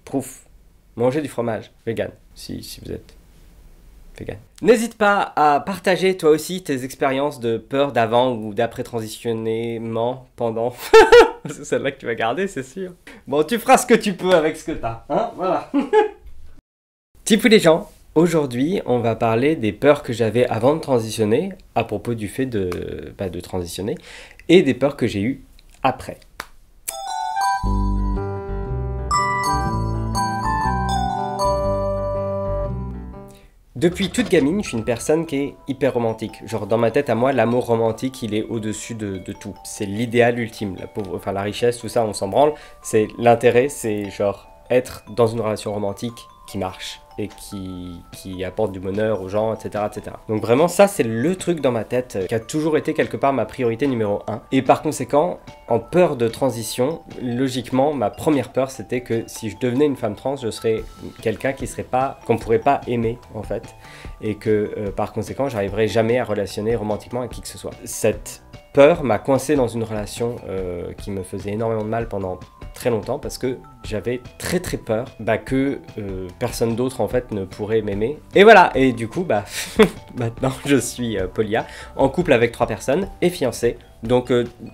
Proof. Mangez du fromage, vegan, si vous êtes vegan. N'hésite pas à partager toi aussi tes expériences de peur d'avant ou d'après transitionnement pendant. C'est celle-là que tu vas garder, c'est sûr. Bon, tu feras ce que tu peux avec ce que t'as, hein, voilà. Tipou les gens, aujourd'hui, on va parler des peurs que j'avais avant de transitionner, à propos du fait de transitionner, et des peurs que j'ai eues après. Depuis toute gamine, je suis une personne qui est hyper romantique. Genre dans ma tête à moi, l'amour romantique, il est au-dessus de tout. C'est l'idéal ultime. La richesse, tout ça, on s'en branle. C'est l'intérêt, c'est genre être dans une relation romantique qui marche et qui apporte du bonheur aux gens, etc., etc. Donc vraiment, ça, c'est le truc dans ma tête qui a toujours été quelque part ma priorité numéro 1. Et par conséquent, en peur de transition, logiquement, ma première peur, c'était que si je devenais une femme trans, je serais quelqu'un qu'on pourrait pas aimer, en fait. Et que, par conséquent, j'arriverais jamais à relationner romantiquement avec qui que ce soit. Cette peur m'a coincé dans une relation qui me faisait énormément de mal pendant très longtemps parce que j'avais très peur que personne d'autre en fait ne pourrait m'aimer. Et voilà, et du coup maintenant je suis polia, en couple avec 3 personnes et fiancé. Donc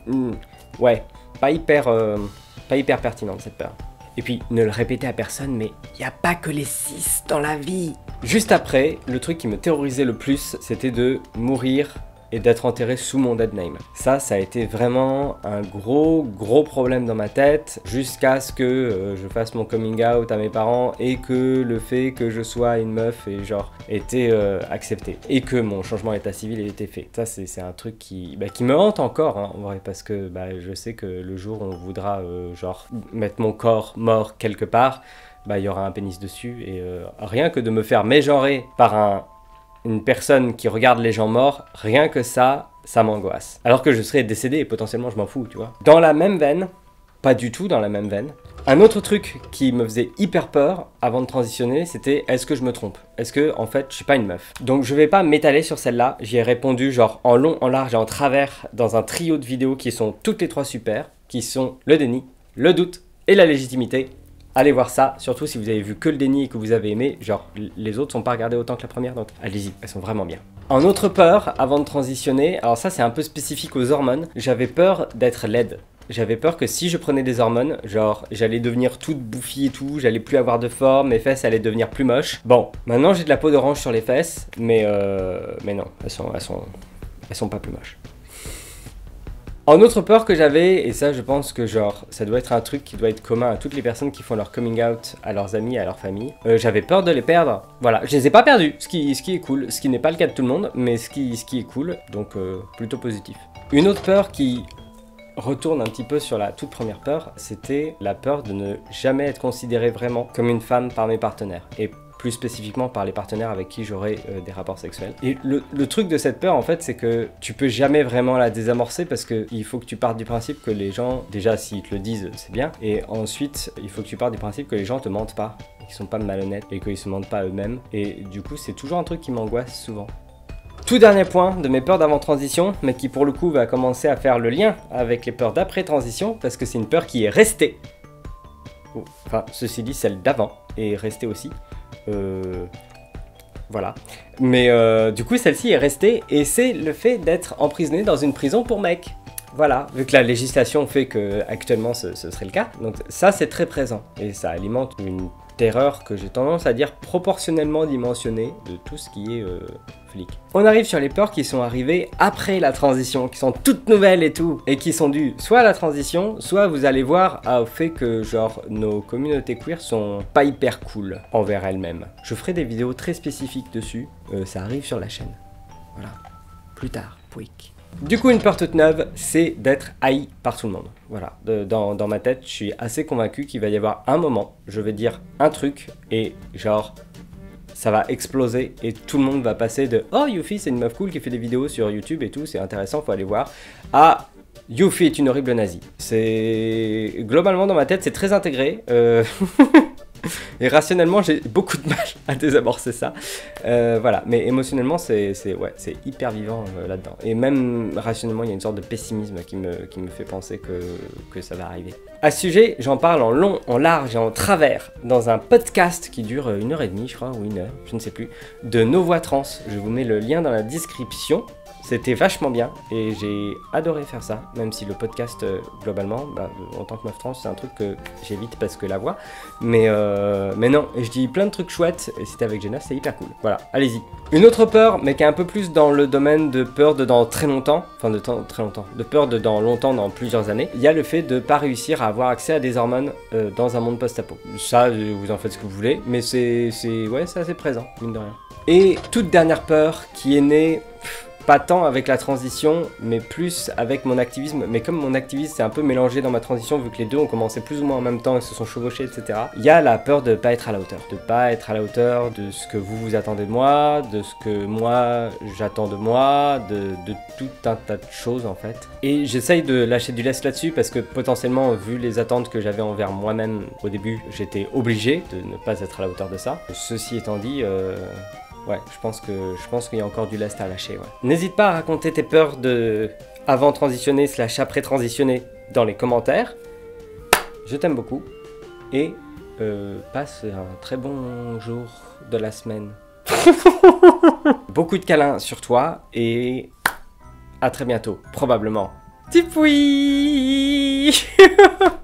ouais, pas hyper pertinente cette peur. Et puis ne le répétez à personne, mais il n'y a pas que les 6 dans la vie. Juste après, le truc qui me terrorisait le plus, c'était de mourir et d'être enterré sous mon dead name. Ça a été vraiment un gros problème dans ma tête jusqu'à ce que je fasse mon coming out à mes parents et que le fait que je sois une meuf et genre été accepté et que mon changement d'état civil ait été fait. Ça c'est un truc qui me hante encore hein, en vrai, parce que je sais que le jour où on voudra genre mettre mon corps mort quelque part, il y aura un pénis dessus et rien que de me faire mégenrer par une personne qui regarde les gens morts, rien que ça m'angoisse. Alors que je serais décédé et potentiellement je m'en fous, tu vois. Dans la même veine, pas du tout dans la même veine, un autre truc qui me faisait hyper peur avant de transitionner, c'était est-ce que je me trompe? Est-ce que en fait je suis pas une meuf? Donc je vais pas m'étaler sur celle-là, j'y ai répondu genre en long, en large et en travers dans un trio de vidéos qui sont toutes les 3 super, qui sont le déni, le doute et la légitimité. Allez voir ça, surtout si vous avez vu que le déni et que vous avez aimé, genre les autres sont pas regardés autant que la première, donc allez-y, elles sont vraiment bien. En autre peur, avant de transitionner, alors ça c'est un peu spécifique aux hormones, j'avais peur d'être laide. J'avais peur que si je prenais des hormones, genre j'allais devenir toute bouffie et tout, j'allais plus avoir de forme, mes fesses allaient devenir plus moches. Bon, maintenant j'ai de la peau d'orange sur les fesses, mais non, elles sont pas plus moches. En autre peur que j'avais, et ça je pense que genre ça doit être un truc qui doit être commun à toutes les personnes qui font leur coming out à leurs amis, à leur famille, j'avais peur de les perdre. Voilà, je les ai pas perdus, ce qui est cool, ce qui n'est pas le cas de tout le monde, mais ce qui est cool, donc plutôt positif. Une autre peur qui retourne un petit peu sur la toute première peur, c'était la peur de ne jamais être considérée vraiment comme une femme par mes partenaires. Et plus spécifiquement par les partenaires avec qui j'aurai des rapports sexuels. Et le truc de cette peur en fait, c'est que tu peux jamais vraiment la désamorcer parce qu'il faut que tu partes du principe que les gens, déjà s'ils te le disent c'est bien, et ensuite il faut que tu partes du principe que les gens te mentent pas, qu'ils sont pas malhonnêtes et qu'ils se mentent pas eux-mêmes, et du coup c'est toujours un truc qui m'angoisse souvent. Tout dernier point de mes peurs d'avant transition, mais qui pour le coup va commencer à faire le lien avec les peurs d'après transition, parce que c'est une peur qui est restée. Enfin, ceci dit, celle d'avant est restée aussi. Voilà. Mais du coup, celle-ci est restée, et c'est le fait d'être emprisonné dans une prison pour mecs. Voilà, vu que la législation fait que actuellement ce serait le cas, donc ça c'est très présent, et ça alimente une terreur que j'ai tendance à dire proportionnellement dimensionnée de tout ce qui est flic. On arrive sur les peurs qui sont arrivées après la transition, qui sont toutes nouvelles et tout, et qui sont dues soit à la transition, soit vous allez voir au fait que genre nos communautés queer sont pas hyper cool envers elles-mêmes. Je ferai des vidéos très spécifiques dessus, ça arrive sur la chaîne. Voilà, plus tard, pouic. Du coup, une peur toute neuve, c'est d'être haï par tout le monde. Voilà, dans ma tête, je suis assez convaincu qu'il va y avoir un moment, je vais dire un truc, et genre, ça va exploser, et tout le monde va passer de « Oh, Yuffie, c'est une meuf cool qui fait des vidéos sur YouTube et tout, c'est intéressant, faut aller voir », à « Yuffie est une horrible nazie ». C'est... Globalement, dans ma tête, c'est très intégré. Et rationnellement, j'ai beaucoup de mal à désamorcer ça. Voilà, mais émotionnellement, c'est hyper vivant là-dedans. Et même rationnellement, il y a une sorte de pessimisme qui me fait penser que ça va arriver. À ce sujet, j'en parle en long, en large et en travers dans un podcast qui dure 1h30, je crois, ou 1 heure, je ne sais plus, de Nos Voix Trans. Je vous mets le lien dans la description. C'était vachement bien et j'ai adoré faire ça, même si le podcast, globalement, en tant que meuf trans, c'est un truc que j'évite parce que la voix. Mais non, et je dis plein de trucs chouettes, et c'était avec Jenna, c'est hyper cool. Voilà, allez-y. Une autre peur, mais qui est un peu plus dans le domaine de peur de dans très longtemps, enfin de très longtemps, de peur de dans longtemps, dans plusieurs années, il y a le fait de pas réussir à avoir accès à des hormones dans un monde post-apo. Ça, vous en faites ce que vous voulez, mais c'est assez présent, mine de rien. Et toute dernière peur qui est née... pas tant avec la transition, mais plus avec mon activisme. Mais comme mon activisme s'est un peu mélangé dans ma transition, vu que les deux ont commencé plus ou moins en même temps et se sont chevauchés, etc. Il y a la peur de pas être à la hauteur. De pas être à la hauteur de ce que vous attendez de moi, de ce que moi j'attends de moi, de tout un tas de choses en fait. Et j'essaye de lâcher du lest là-dessus parce que potentiellement, vu les attentes que j'avais envers moi-même au début, j'étais obligé de ne pas être à la hauteur de ça. Ceci étant dit... ouais, je pense qu'il y a encore du lest à lâcher, ouais. N'hésite pas à raconter tes peurs de avant transitionner / après transitionner dans les commentaires. Je t'aime beaucoup. Et passe un très bon jour de la semaine. Beaucoup de câlins sur toi et à très bientôt, probablement. Tipoui.